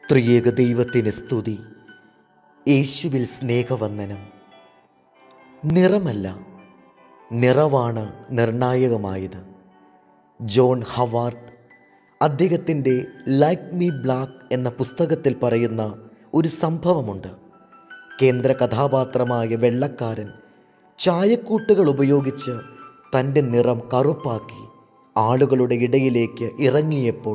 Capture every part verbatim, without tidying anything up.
ത്രിയേക ദൈവത്തിന് സ്തുതി. യേശുവിൽ സ്നേഹവന്ദനം. നിറമല്ല, നിറവാണ് നിർണായകമായത്. ജോൺ ഹവാർഡ് അദ്ദേഹത്തിൻ്റെ ലൈക്ക് മീ ബ്ലാക്ക് എന്ന പുസ്തകത്തിൽ പറയുന്ന ഒരു സംഭവമുണ്ട്. കേന്ദ്ര കഥാപാത്രമായ വെള്ളക്കാരൻ ചായക്കൂട്ടുകൾ ഉപയോഗിച്ച് തൻ്റെ നിറം കറുപ്പാക്കി ആളുകളുടെ ഇടയിലേക്ക് ഇറങ്ങിയപ്പോൾ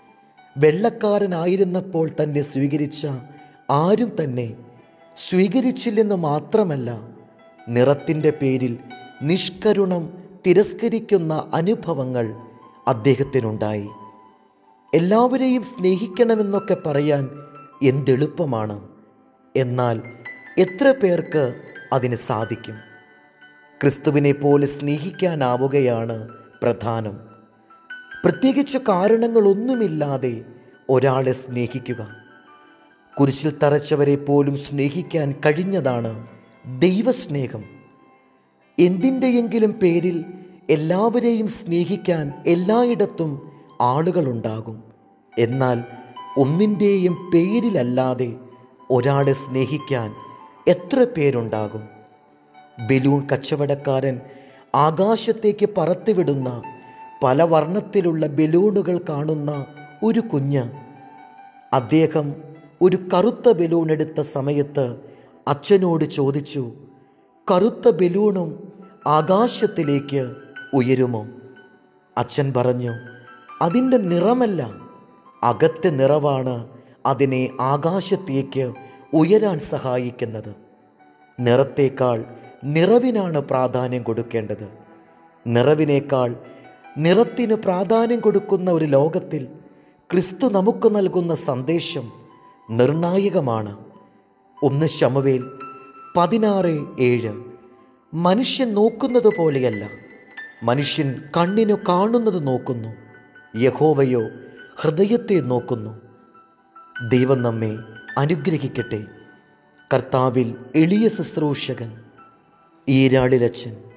വെള്ളക്കാരനായിരുന്നപ്പോൾ തന്നെ സ്വീകരിച്ച ആരും തന്നെ സ്വീകരിച്ചില്ലെന്ന് മാത്രമല്ല, നിറത്തിൻ്റെ പേരിൽ നിഷ്കരുണം തിരസ്കരിക്കുന്ന അനുഭവങ്ങൾ അദ്ദേഹത്തിനുണ്ടായി. എല്ലാവരെയും സ്നേഹിക്കണമെന്നൊക്കെ പറയാൻ എന്തെളുപ്പമാണ്, എന്നാൽ എത്ര പേർക്ക് അതിന് സാധിക്കും? ക്രിസ്തുവിനെ പോലെ സ്നേഹിക്കാനാവുകയാണ് പ്രധാനം. പ്രത്യേകിച്ച് കാരണങ്ങളൊന്നുമില്ലാതെ ഒരാളെ സ്നേഹിക്കുക. കുരിശിൽ തറച്ചവരെ പോലും സ്നേഹിക്കാൻ കഴിഞ്ഞതാണ് ദൈവസ്നേഹം. എന്തിൻ്റെയെങ്കിലും പേരിൽ എല്ലാവരെയും സ്നേഹിക്കാൻ എല്ലായിടത്തും ആളുകളുണ്ടാകും. എന്നാൽ ഒന്നിൻ്റെയും പേരിലല്ലാതെ ഒരാളെ സ്നേഹിക്കാൻ എത്ര പേരുണ്ടാകും? ബലൂൺ കച്ചവടക്കാരൻ ആകാശത്തേക്ക് പറത്തിവിടുന്ന പല വർണ്ണത്തിലുള്ള ബലൂണുകൾ കാണുന്ന ഒരു കുഞ്ഞ്, അദ്ദേഹം ഒരു കറുത്ത ബലൂൺ എടുത്ത സമയത്ത് അച്ഛനോട് ചോദിച്ചു, കറുത്ത ബലൂണും ആകാശത്തിലേക്ക് ഉയരുമോ? അച്ഛൻ പറഞ്ഞു, അതിൻ്റെ നിറമല്ല, അകത്തെ നിറവാണ് അതിനെ ആകാശത്തേക്ക് ഉയരാൻ സഹായിക്കുന്നത്. നിറത്തേക്കാൾ നിറവിനാണ് പ്രാധാന്യം കൊടുക്കേണ്ടത്. നിറവിനേക്കാൾ നിറത്തിന് പ്രാധാന്യം കൊടുക്കുന്ന ഒരു ലോകത്തിൽ ക്രിസ്തു നമുക്ക് നൽകുന്ന സന്ദേശം നിർണായകമാണ്. ഒന്ന് ശമൂവേൽ പതിനാറ് ഏഴ്. മനുഷ്യൻ നോക്കുന്നത് പോലെയല്ല, മനുഷ്യൻ കണ്ണിനു കാണുന്നത് നോക്കുന്നു, യഹോവയോ ഹൃദയത്തെ നോക്കുന്നു. ദൈവം നമ്മെ അനുഗ്രഹിക്കട്ടെ. കർത്താവിൽ എളിയ ശുശ്രൂഷകൻ ഈരാളിലച്ചൻ.